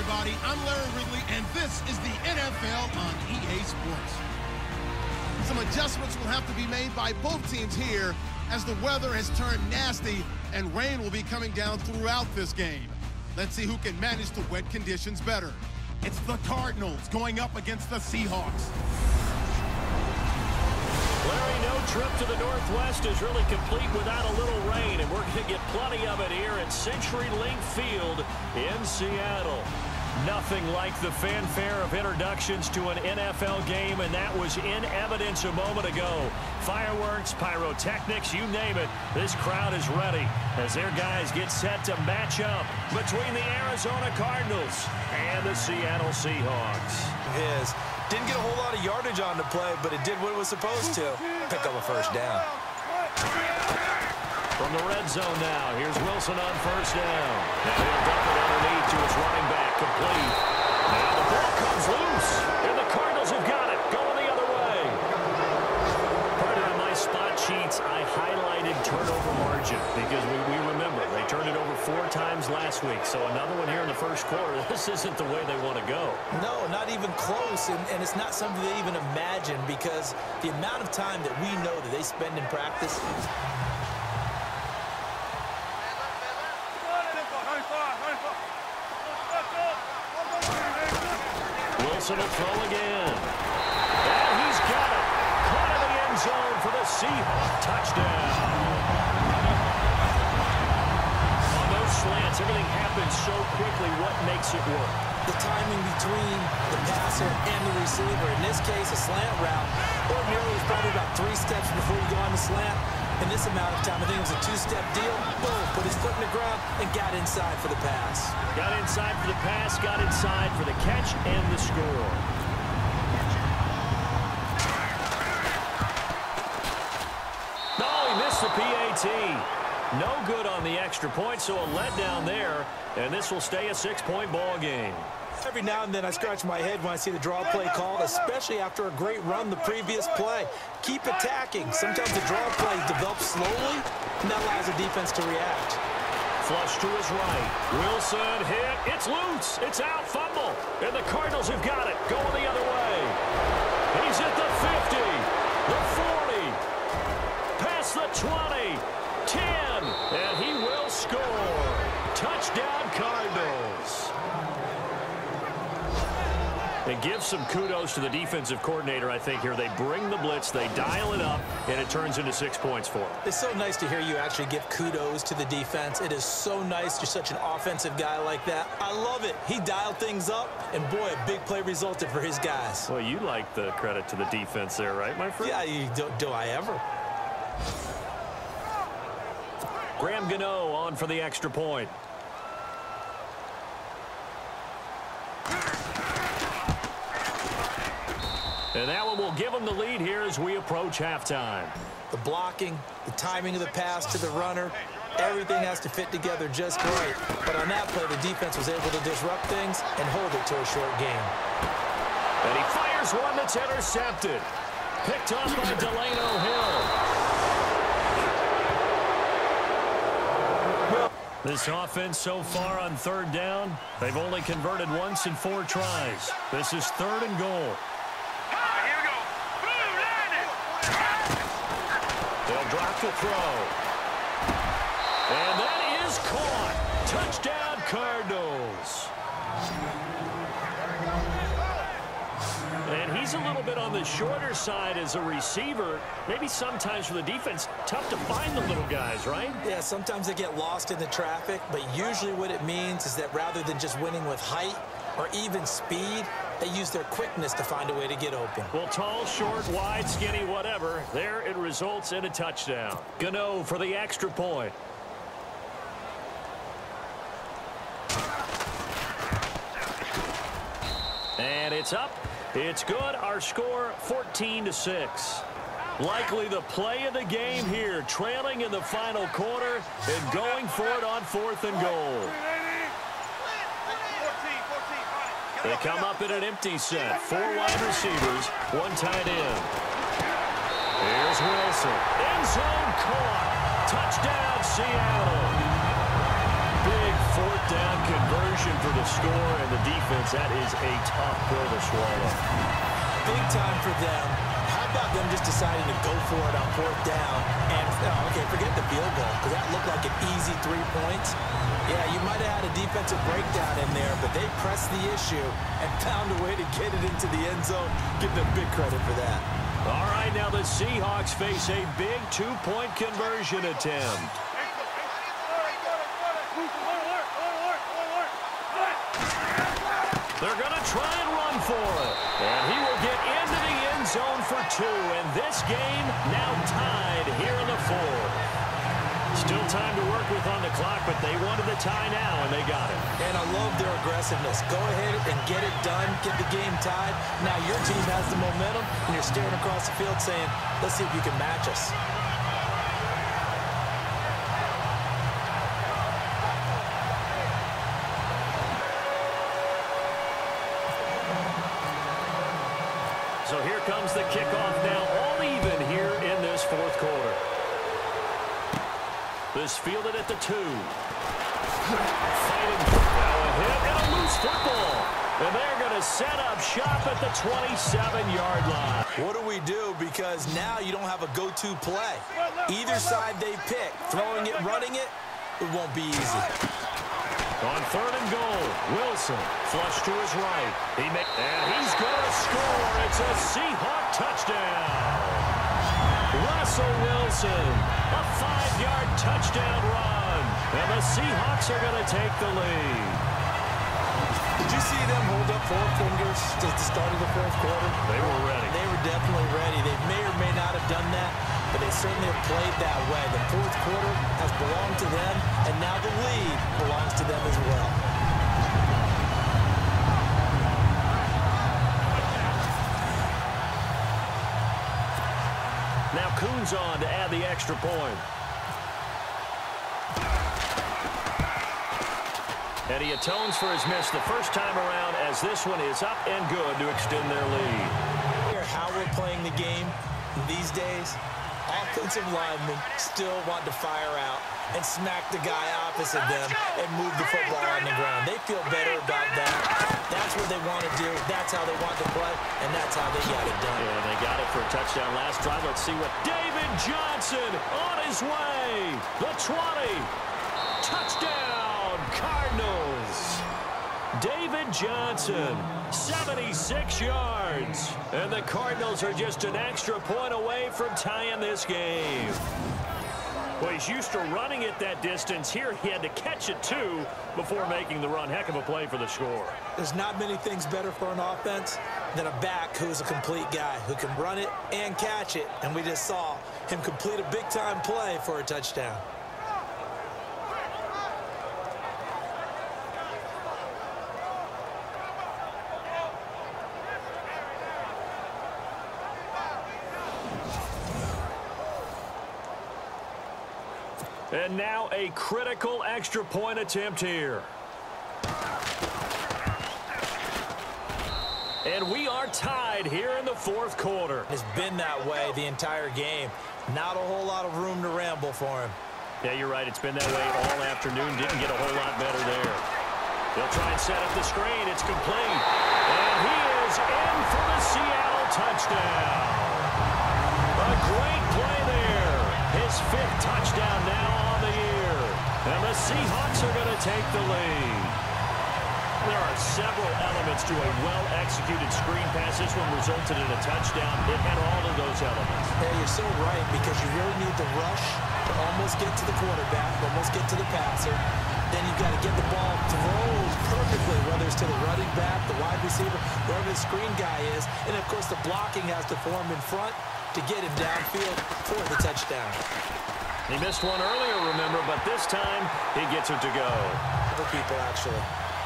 everybody. I'm Larry Ridley, and this is the NFL on EA Sports. Some adjustments will have to be made by both teams here as the weather has turned nasty and rain will be coming down throughout this game. Let's see who can manage the wet conditions better. It's the Cardinals going up against the Seahawks. Larry, no trip to the Northwest is really complete without a little rain, and we're going to get plenty of it here at CenturyLink Field in Seattle. Nothing like the fanfare of introductions to an NFL game, and that was in evidence a moment ago. Fireworks, pyrotechnics, you name it. This crowd is ready as their guys get set to match up between the Arizona Cardinals and the Seattle Seahawks. Didn't get a whole lot of yardage on the play, but it did what it was supposed to. Pick up a first down. From the red zone now, here's Wilson on first down. Now he'll dump it underneath to his running back, complete. Now the ball comes loose, and the Cardinals have got it, going the other way. Part of my spot sheets, I highlighted turnover margin because we remember they turned it over 4 times last week. So another one here in the first quarter. This isn't the way they want to go. No, not even close, and it's not something they even imagine because the amount of time that we know that they spend in practice. Wilson will throw again. And he's got it. Caught in the end zone for the Seahawks touchdown. On those slants, everything happens so quickly. What makes it work? The timing between the passer and the receiver. In this case, a slant route. Ordinarily, it's probably about 3 steps before you go on the slant. In this amount of time, I think it was a 2-step deal. Boom, put his foot in the ground and got inside for the pass. Got inside for the pass, got inside for the catch and the score. Oh, he missed the PAT. No good on the extra point, so a letdown there, and this will stay a 6-point ball game. Every now and then I scratch my head when I see the draw play called, especially after a great run the previous play. Keep attacking. Sometimes the draw play develops slowly, and that allows the defense to react. Flush to his right. Wilson hit. It's loose. It's out. Fumble. And the Cardinals have got it. Going the other way. He's at the 50. The 40. Past the 20. 10. And he will score. Touchdown Cardinals. And give some kudos to the defensive coordinator, I think, here. They bring the blitz, they dial it up, and it turns into 6 points for them. It's so nice to hear you actually give kudos to the defense. It is so nice. You're such an offensive guy like that. I love it. He dialed things up, and boy, a big play resulted for his guys. Well, you like the credit to the defense there, right, my friend? Yeah, do I ever? Graham Gano on for the extra point. And that one will give them the lead here as we approach halftime. The blocking, the timing of the pass to the runner, everything has to fit together just right. But on that play, the defense was able to disrupt things and hold it to a short game. And he fires one that's intercepted. Picked up by Delano Hill. This offense so far on 3rd down, they've only converted once in 4 tries. This is 3rd and goal. They'll drop the throw. And that is caught. Touchdown, Cardinals. And he's a little bit on the shorter side as a receiver. Maybe sometimes for the defense, tough to find the little guys, right? Yeah, sometimes they get lost in the traffic, but usually what it means is that rather than just winning with height or even speed, they use their quickness to find a way to get open. Well, tall, short, wide, skinny, whatever. There it results in a touchdown. Gano for the extra point. And it's up. It's good. Our score 14-6. Likely the play of the game here, trailing in the final quarter and going for it on 4th and goal. They come up in an empty set. 4 wide receivers, 1 tight end. Here's Wilson. End zone caught. Touchdown, Seattle. Big 4th down conversion pushing for the score, and the defense, that is a tough pill to swallow. Big time for them. How about them just deciding to go for it on 4th down? And, okay, forget the field goal, because that looked like an easy 3 points. Yeah, you might have had a defensive breakdown in there, but they pressed the issue and found a way to get it into the end zone. Give them big credit for that. All right, now the Seahawks face a big 2-point conversion attempt. They're going to try and run for it. And he will get into the end zone for 2. And this game now tied here in the 4th. Still time to work with on the clock, but they wanted the tie now, and they got it. And I love their aggressiveness. Go ahead and get it done, get the game tied. Now your team has the momentum, and you're staring across the field saying, let's see if you can match us. So here comes the kickoff now, all even here in this 4th quarter. This fielded at the 2. Fighting. Now a hit and a loose football. And they're going to set up shop at the 27-yard line. What do we do? Because now you don't have a go-to play. Either side they pick, throwing it, running it, it won't be easy. On 3rd and goal, Wilson flush to his right. And he's going to score. It's a Seahawk touchdown. Russell Wilson, a 5-yard touchdown run. And the Seahawks are going to take the lead. Did you see them hold up 4 fingers at the start of the 4th quarter? They were ready. They were definitely ready. They may or may not have done that, but they certainly have played that way. The 4th quarter has belonged to them, and now the lead belongs to them as well. Now Coons on to add the extra point. And he atones for his miss the first time around as this one is up and good to extend their lead. How we're playing the game these days, offensive linemen still want to fire out and smack the guy opposite them and move the football on the ground. They feel better about that. That's what they want to do. That's how they want to play, and that's how they got it done. Yeah, they got it for a touchdown last drive. Let's see what David Johnson on his way. The 20. Touchdown, Cardinals. David Johnson, 76 yards. And the Cardinals are just an extra point away from tying this game. Well, he's used to running it that distance. Here he had to catch it, too, before making the run. Heck of a play for the score. There's not many things better for an offense than a back who's a complete guy, who can run it and catch it. And we just saw him complete a big-time play for a touchdown. And now a critical extra point attempt here. And we are tied here in the 4th quarter. It's been that way the entire game. Not a whole lot of room to ramble for him. Yeah, you're right. It's been that way all afternoon. Didn't get a whole lot better there. They'll try and set up the screen. It's complete. And he is in for the Seattle touchdown. A great play there. His 5th touchdown now on the year. And the Seahawks are going to take the lead. There are several elements to a well-executed screen pass. This one resulted in a touchdown. It had all of those elements. Yeah, you're so right, because you really need the rush to almost get to the quarterback, almost get to the passer. Then you've got to get the ball thrown perfectly, whether it's to the running back, the wide receiver, wherever the screen guy is. And, of course, the blocking has to form in front to get him downfield for the touchdown. He missed one earlier, remember, but this time he gets it to go. Other people, actually.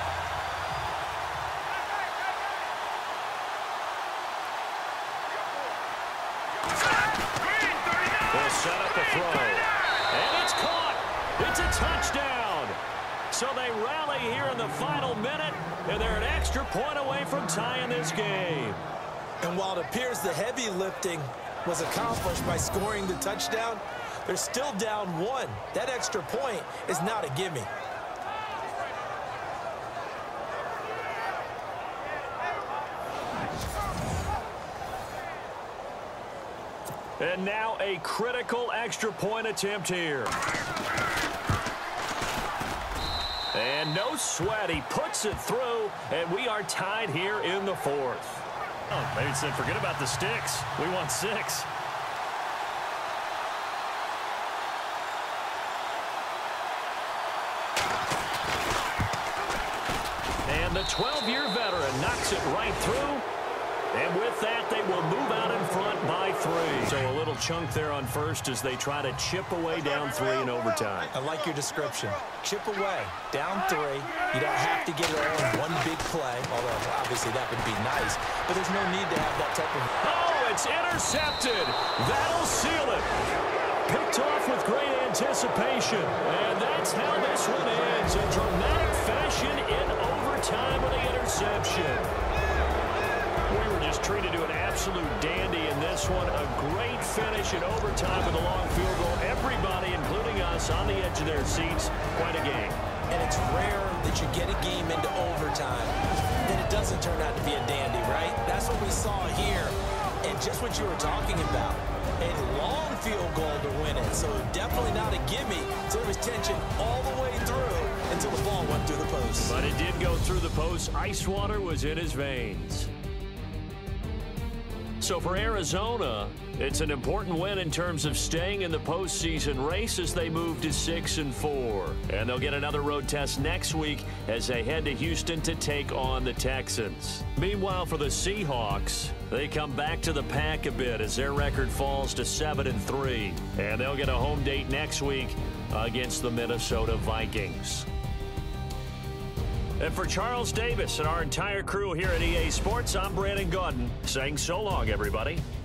They'll set up the throw. And it's caught. It's a touchdown. So they rally here in the final minute, and they're an extra point away from tying this game. And while it appears the heavy lifting was accomplished by scoring the touchdown, they're still down 1. That extra point is not a gimme. And now a critical extra point attempt here. And no sweat. He puts it through, and we are tied here in the fourth. Oh, maybe said forget about the sticks. We want 6. And the 12-year veteran knocks it right through. And with that, they will move out in front by 3. So a little chunk there on first as they try to chip away down 3 in overtime. I like your description. Chip away, down 3. You don't have to get it all in one big play, although obviously that would be nice. But there's no need to have that type of... Oh, it's intercepted. That'll seal it. Picked off with great anticipation. And that's how this one ends. In dramatic fashion in overtime with the interception. We were just treated to an absolute dandy in this one. A great finish in overtime with a long field goal. Everybody, including us, on the edge of their seats. Quite a game. And it's rare that you get a game into overtime, then it doesn't turn out to be a dandy, right? That's what we saw here. And just what you were talking about, a long field goal to win it. So definitely not a gimme. So there was tension all the way through until the ball went through the post. But it did go through the post. Ice water was in his veins. So for Arizona, it's an important win in terms of staying in the postseason race as they move to 6-4. And they'll get another road test next week as they head to Houston to take on the Texans. Meanwhile, for the Seahawks, they come back to the pack a bit as their record falls to 7-3. And they'll get a home date next week against the Minnesota Vikings. And for Charles Davis and our entire crew here at EA Sports, I'm Brandon Gaudin saying so long, everybody.